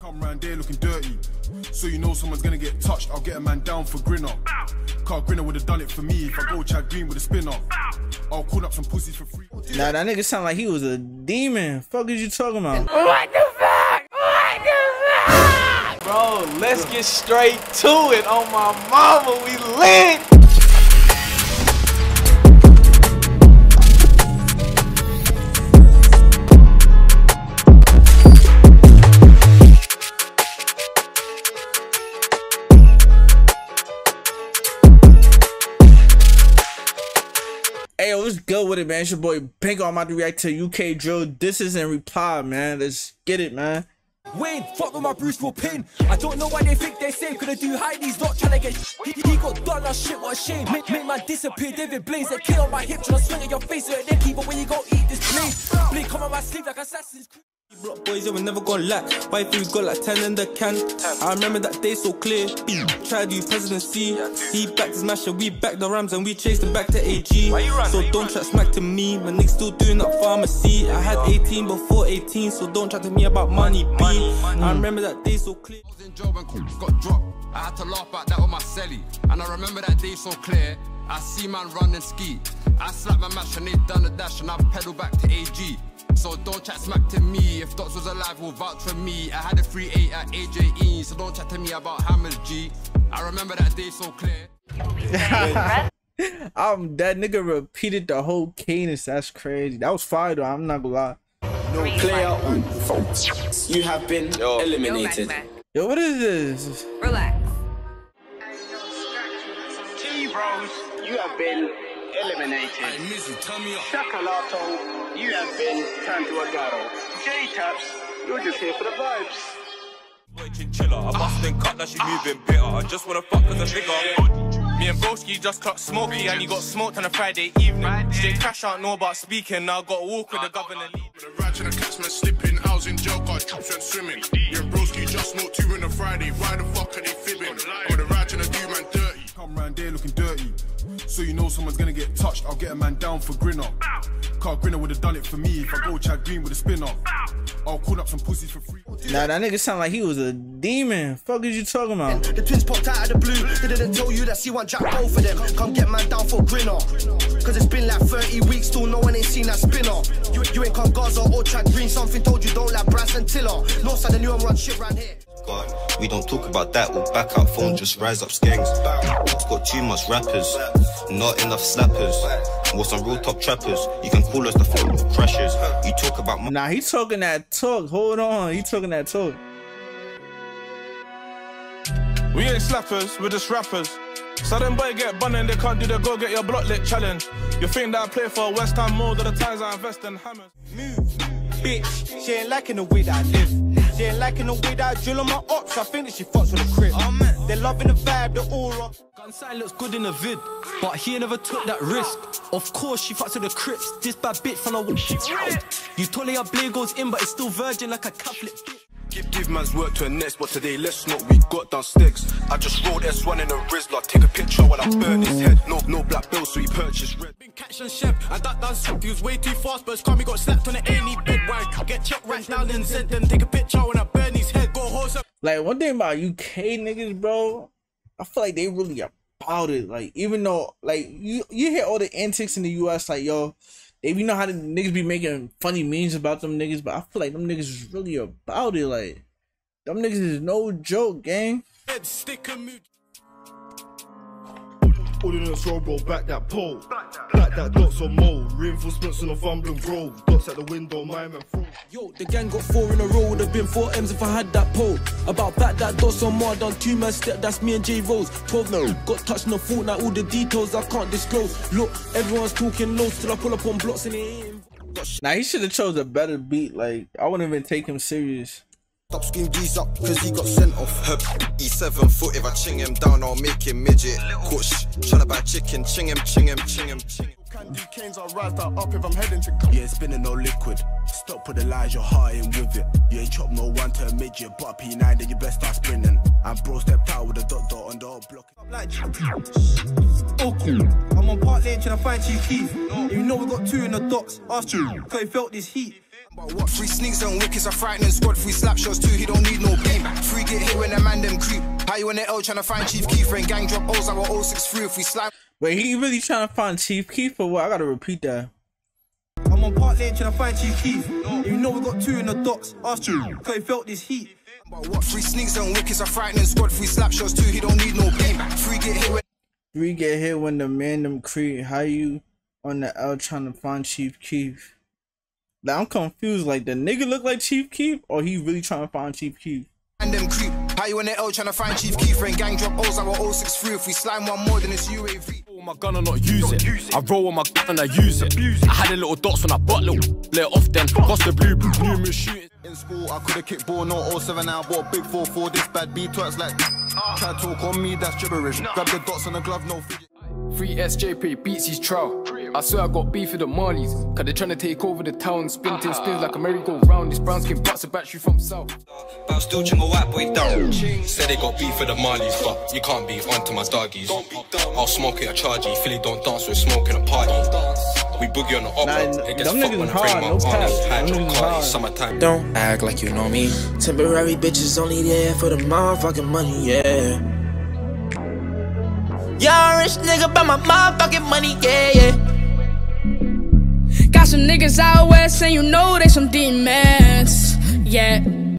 Come round there looking dirty, so you know someone's gonna get touched. I'll get a man down for Grinner. Car Grinner would have done it for me if I go Chad Green with a spinner. I'll call up some pussies for free. Nah, that nigga sound like he was a demon. Fuck is you talking about? What the fuck? What the fuck? Bro, let's get straight to it. On my mama, we lit. Hey, yo, what's good with it, man? It's your boy Pink. I'm about to react to UK Drill. This is in reply, man. Let's get it, man. Wayne, fuck with my Bruce for pin. I don't know why they think they're safe. Could I do hide these not trying to get he got done that shit, what a shame. Make man disappear, David Blaze. That kid on my hip, trying to swing at your face with a dicky. But when you go eat this place, blink come on my sleeve like Assassin's Creed. Block boys, yeah, we never gonna lack. Why if we got like 10 in the can? I remember that day so clear. Tried to do presidency. He backed his masher, we backed the Rams and we chased him back to AG. So don't try smack to me. My niggas still doing that pharmacy. I had 18 before 18, so don't chat to me about money, B. I remember that day so clear. I was in job and got dropped. I had to laugh at that on my celly. And I remember that day so clear. I see man run and ski. I slapped my match and they done the dash and I pedaled back to AG. So don't chat smack to me. If Dots was alive, will vouch for me. I had a 3-8 at AJE, so don't chat to me about Hammers, G. I remember that day so clear. That nigga repeated the whole cadence. That's crazy. That was fire though, I'm not gonna lie. No player, you have been eliminated. Yo, what is this? Relax. T-Rose, you have been eliminated. Shakalato, you have been turned to a ghetto. J-Taps, you're just here for the vibes. Boy Chinchilla, I must then cut that she moving bitter. I just wanna fuck cause I'm bigger. Me and Broski just cut Smokey and he got smoked on a Friday evening. Straight cash out, know about speaking, now got to walk with the governor lead. With a ratchet and a catchman slipping, I was in jail, got traps went swimming. Me and Broski just smoked 2 on a Friday, why the fuck are they fibbing? With a ratchet and a do man dirty. Come round there looking dirty, so you know someone's gonna get touched. I'll get a man down for Grinner. Car Grinner would have done it for me if I go Chad Green with a spinner. I'll call up some pussies for free. Nah, that nigga sound like he was a demon. Fuck is you talking about? The twins popped out of the blue. They didn't tell you that C1 jack both of them. Come get man down for Grinner. Cause it's been like 30 weeks, still no one ain't seen that spinner. You ain't come Gaza or Chad Green. Something told you don't like Brass and Tiller. Northside and you don't run shit round here. God, we don't talk about that, we'll back out phone, just rise up skanks. It's got too much rappers, not enough slappers. We're some real top trappers, you can call us the phone crashers. You talk about my— Nah, he talking that talk, hold on, he talking that talk. We ain't slappers, we're just rappers. So them boy get bun and they can't do the go get your block lit challenge. You think that I play for West Ham more than the times I invest in hammers. Move, bitch, she ain't liking the way that I live. She ain't liking the way that I drill on my ops. I think that she fucks with the crib. They're loving the vibe, the aura. Gun sign looks good in the vid, but he never took that risk. Of course she fucks with the Crips. This bad bitch from the shit. You told her blade goes in, but it's still virgin like a Catholic bitch. Give man's work to a next, but today let's not, we got down sticks. I just rolled S1 in a Rizzler, take a picture while I burn his head. No black bill, so he purchased red. Been catching chef, and that done slipped. He was way too fast, but his car me got slapped on the A&E bed. Why get checked right now and sent then take a picture when I burn his head. Go horse up. Like, one thing about UK niggas, bro, I feel like they really about it. Like, even though, like, you hear all the antics in the US, like, yo, they know how the niggas be making funny memes about them niggas, but I feel like them niggas is really about it. Like, them niggas is no joke, gang. Ordinance roll, bro, back that pole. Back that Dots on mold. Reinforcements on Northumberland Road. Dots at the window, my man through. Yo, the gang got 4 in a row. Would have been 4 M's if I had that pole. About back that Dots on more. Done 2 man step, that's me and J Rose. 12 no. Got touched in a fortnight. All the details I can't disclose. Look, everyone's talking loads till I pull up on blocks and it ain't. Nah, he should have chose a better beat. Like, I wouldn't even take him serious. Stop scream G's up, cause he got sent off. He's 7 foot, if I ching him down, I'll make him midget. Kush, tryna buy chicken, ching him. Candy canes, I'll rise that up if I'm heading to. Yeah, it's spinning no liquid. Stop put the lies, your heart in with it. You ain't chop no one to a midget, but P9, then you best start sprinting. And bro stepped out with a dot on the old block. Oh cool, I'm on Park Lane trying to find 2 keys. You know we got 2 in the docks. Asked you, cause he felt this heat. But what 3 sneaks and wickets are frightening. Squad 3 slap shots too, he don't need no beam. them creep. How you on the L trying to find Chief Keef and gang drop O's our 063 if we slime. Wait, he really trying to find Chief Keef or what? I gotta repeat that. I'm on Park Lane trying to find Chief Keef. You know we got 2 in the docks. Asked you, cause he felt this heat. But what 3 sneaks and wickets are frightening squad. 3 slap shots too, he don't need no beam. 3 get hit when 3 get hit when the man them creep. How you on the L trying to find Chief Keef? Like, I'm confused. Like, the nigga look like Chief Keef or he really trying to find Chief Keef? And them creep. How you on the L trying to find Chief Keef and gang drop O's our 063 if we slime one more than it's UAV. My gun and not use it. I roll with my gun and I use it. I had a little dots when I butt little. Let it off then. Cost the blue, numerous shooting. In school, I could've kicked ball, no 07 now. Bought big 4-4, this bad B twerks like. Try to talk on me, that's gibberish. Grab the dots on the glove, no fidget. Free SJP beats his trial. I swear I got beef with the Marlies. Cause they trying to take over the town. Spinning spins like a merry-go-round. This brown skin butts a battery from south. But I'm still ching a white boy down. Said they got beef with the Marlies, but you can't be onto my doggies. I'll smoke it, I charge you. Philly don't dance, we're smoking a party. We boogie on the opera. It gets fucked when I bring my armies. Hydro summertime. Don't act like you know me. Temporary bitches only there for the motherfucking money, yeah. Young rich nigga by my motherfucking money, yeah, yeah. Got some niggas out west and you know they some demons, yeah.